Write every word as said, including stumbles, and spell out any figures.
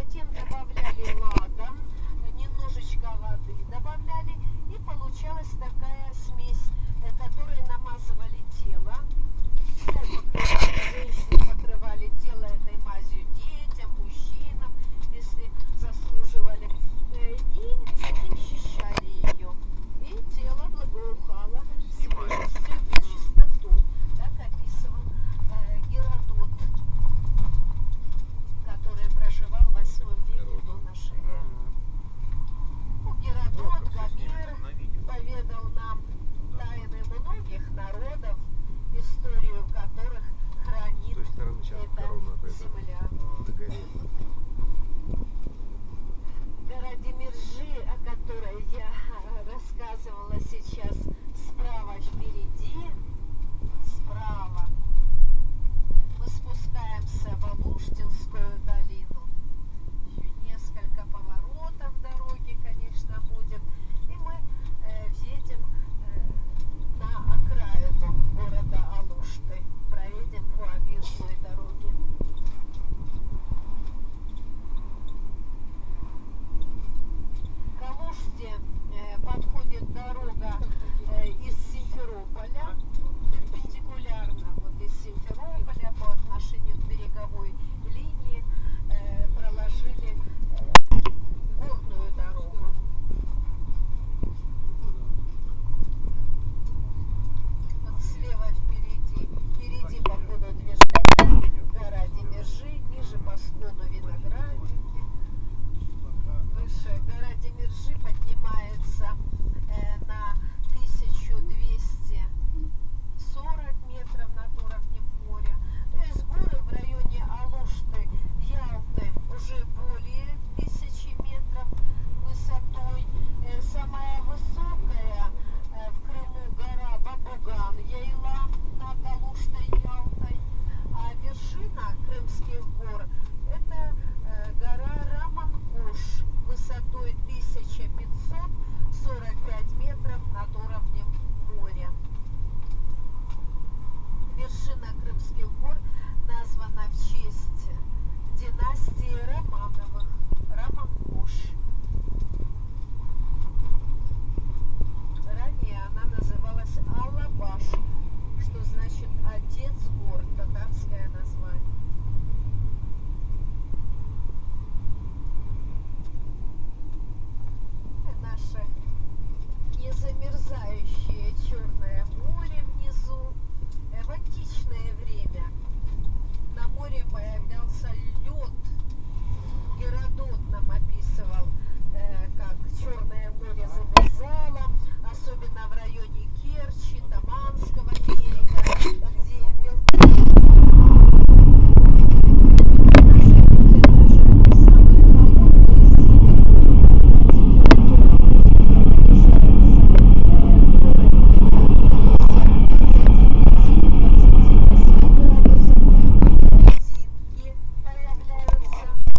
затем добавляли ладан, немножечко воды добавляли, и получалась такая смесь, которой намазывали тело. Все покрывали, женщины покрывали тело этой мазью детям, мужчинам, если заслуживали. И затем счищали ее. И тело благоухало свежестью и чистотой. Так описывал э, Геродот, который проживал в восьмом веке до нашей эры. Ну, Геродот, Гомер поведал нам тайны многих народов, историю которых хранит эта земля. Гора Демиржи, о которой я рассказывала сейчас, справа впереди, справа, мы спускаемся в Алуштинскую долину. Несколько поворотов дороги, конечно, будет, и мы э, едем э, на окраину города Алушты, проедем по объездной дороге. К Алуште э, подходит дорога э, из Симферополя, перпендикулярно вот из Симферополя по отношению к береговой линии э, проложили э, горную дорогу. Вот слева впереди, впереди по ходу движения гора Демиржи, ниже по склону видна